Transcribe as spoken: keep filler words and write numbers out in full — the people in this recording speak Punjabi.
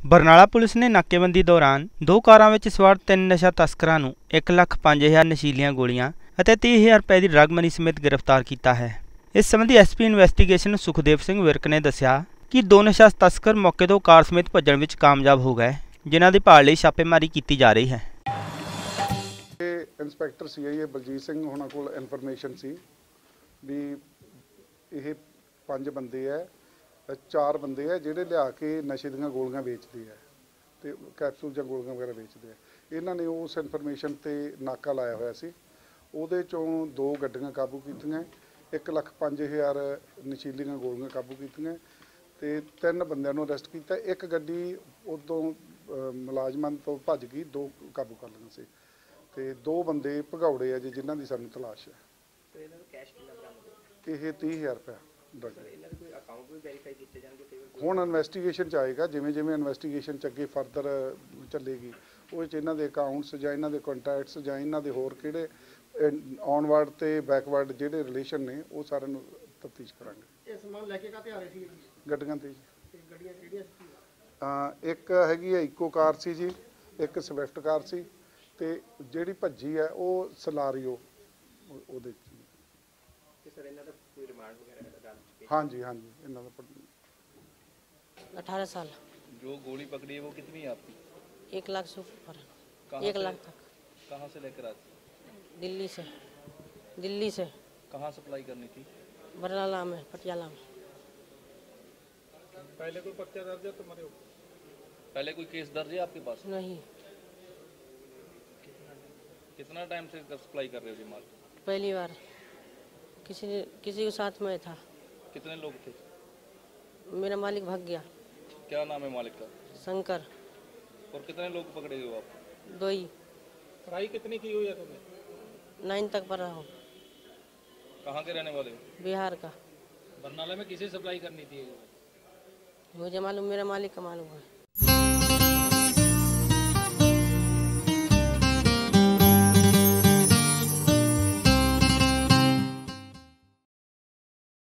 ਬਰਨਾਲਾ ਪੁਲਿਸ ਨੇ ਨਾਕੇਬੰਦੀ ਦੌਰਾਨ ਦੋ ਕਾਰਾਂ ਵਿੱਚ ਸਵਾਰ ਤਿੰਨ ਨਸ਼ਾ ਤਸਕਰਾਂ ਨੂੰ ਇੱਕ ਲੱਖ ਪੰਜ ਹਜ਼ਾਰ ਨਸ਼ੀਲੀਆਂ ਗੋਲੀਆਂ ਅਤੇ ਤੀਹ ਹਜ਼ਾਰ ਰੁਪਏ ਦੀ ਡਰੱਗ ਮਨੀ ਸਮੇਤ ਗ੍ਰਿਫਤਾਰ ਕੀਤਾ ਹੈ। ਇਸ ਸੰਬੰਧੀ S P investigation Sukhdev Singh Virk ਨੇ ਦੱਸਿਆ ਕਿ ਦੋ ਨਸ਼ਾ ਤਸਕਰ ਮੌਕੇ ਤੋਂ ਕਾਰ ਸਮੇਤ ਭੱਜਣ ਵਿੱਚ ਕਾਮਯਾਬ ਹੋ ਗਏ, ਜਿਨ੍ਹਾਂ ਦੀ ਭਾਲ ਲਈ ਛਾਪੇਮਾਰੀ ਕੀਤੀ ਜਾ ਰਹੀ ਹੈ। Inspector C I A Baljit Singh ਉਹਨਾਂ ਕੋਲ ਇਨਫੋਰਮੇਸ਼ਨ ਸੀ ਵੀ ਇਹ ਪੰਜ ਬੰਦੇ ਹੈ, ਚਾਰ ਬੰਦੇ ਹੈ ਜਿਹੜੇ ਲਿਆ ਕੇ ਨਸ਼ੇ ਦੀਆਂ ਗੋਲੀਆਂ ਵੇਚਦੇ ਹੈ ਤੇ ਕੈਪਸੂਲ ਜਾਂ ਗੋਲੀਆਂ ਵਗੈਰਾ ਵੇਚਦੇ ਹੈ। ਇਹਨਾਂ ਨੇ ਉਸ ਇਨਫੋਰਮੇਸ਼ਨ ਤੇ ਨਾਕਾ ਲਾਇਆ ਹੋਇਆ ਸੀ। ਉਹਦੇ ਚੋਂ ਦੋ ਗੱਡੀਆਂ ਕਾਬੂ ਕੀਤੀਆਂ, ਇੱਕ ਲੱਖ ਪੰਜ ਹਜ਼ਾਰ ਨਸ਼ੀਲੀਆਂ ਗੋਲੀਆਂ ਕਾਬੂ ਕੀਤੀਆਂ ਤੇ ਤਿੰਨ ਬੰਦਿਆਂ ਨੂੰ ਅਰੈਸਟ ਕੀਤਾ। ਇੱਕ ਗੱਡੀ ਉਦੋਂ ਮੁਲਾਜ਼ਮਾਂ ਤੋਂ ਭੱਜ ਗਈ, ਦੋ ਕਾਬੂ ਕਰ ਲਈਆਂ ਸੀ ਤੇ ਦੋ ਬੰਦੇ ਭਗੌੜੇ ਆ ਜੀ ਜਿਨ੍ਹਾਂ ਦੀ ਸਾਨੂੰ ਤਲਾਸ਼ ਹੈ। ਤੇ ਇਹਨਾਂ ਨੂੰ ਕੈਸ਼ ਕਿੰਨਾ ਬਰਾਮਦ ਹੋਇਆ? ਇਹ ਤੀਹ ਹਜ਼ਾਰ ਰੁਪਏ ਡਰੱਗ। ਇਹਨਾਂ ਦੇ ਕੋਈ ਅਕਾਊਂਟ ਵੀ ਵੈਰੀਫਾਈ ਕੀਤੇ ਜਾਣਗੇ? ਹੁਣ ਇਨਵੈਸਟੀਗੇਸ਼ਨ 'ਚ ਆਏਗਾ, ਜਿਵੇਂ ਜਿਵੇਂ ਇਨਵੈਸਟੀਗੇਸ਼ਨ 'ਚ ਅੱਗੇ ਫਰਦਰ ਚੱਲੇਗੀ ਉਹ 'ਚ ਇਹਨਾਂ ਦੇ ਅਕਾਊਂਟਸ ਜਾਂ ਇਹਨਾਂ ਦੇ ਕੰਟੈਕਟਸ ਜਾਂ ਇਹਨਾਂ ਦੇ ਹੋਰ ਕਿਹੜੇ ਆਨਵਰਡ ਤੇ ਬੈਕਵਰਡ ਜਿਹੜੇ ਰਿਲੇਸ਼ਨ ਨੇ ਉਹ ਸਾਰਿਆਂ ਨੂੰ ਤਫਤੀਸ਼ ਕਰਾਂਗੇ। ਇਹ ਸਮਾਨ ਲੈ ਕੇ ਕਾਹਤੇ ਆ ਰਹੇ ਸੀ? ਗੱਡੀਆਂ ਤੇ ਜੀ। ਗੱਡੀਆਂ ਕਿਹੜੀਆਂ ਸੀ? ਇੱਕ ਹੈਗੀ ਹੈ ਇਕੋ ਕਾਰ ਸੀ ਜੀ, ਇੱਕ ਸਵਿਫਟ ਕਾਰ ਸੀ ਤੇ ਜਿਹੜੀ ਭੱਜੀ ਹੈ ਉਹ ਸਲਾਰੀਓ ਉਹਦੇ ਸਰ। ਇਹਨਾਂ ਦਾ ਕੋਈ ਰਿਮਾਂਡ ਵਗੈਰਾ ਦਾ? हाँ जी हाँ जी इन्हों अठारह साल। जो गोली पकड़ी है वो कितनी है आपकी? एक लाख से ऊपर, एक लाख तक। कहाँ से लेकर आती? दिल्ली से। दिल्ली से। कहाँ सप्लाई करनी थी? बरनाला में, पटियाला में। पहले कोई पर्चा दर्ज है तुम्हारे ऊपर? पहले कोई केस दर्ज है आपके पास? नहीं। कितना टाइम से सप्लाई कर रहे हो माल? पहली बार। किसी ने किसी के साथ में था। कितने लोग थे? मेरा मालिक भाग गया। क्या नाम है मालिक का? शंकर। और कितने लोग पकड़े हो आप? दो ही। पढ़ाई कितनी की हुई है तुमने? नाइन तक पढ़ा हूँ। कहाँ के रहने वाले हो? बिहार का। बरनाला में किसे सप्लाई करनी थी? मुझे मालूम, मेरा मालिक का मालूम है।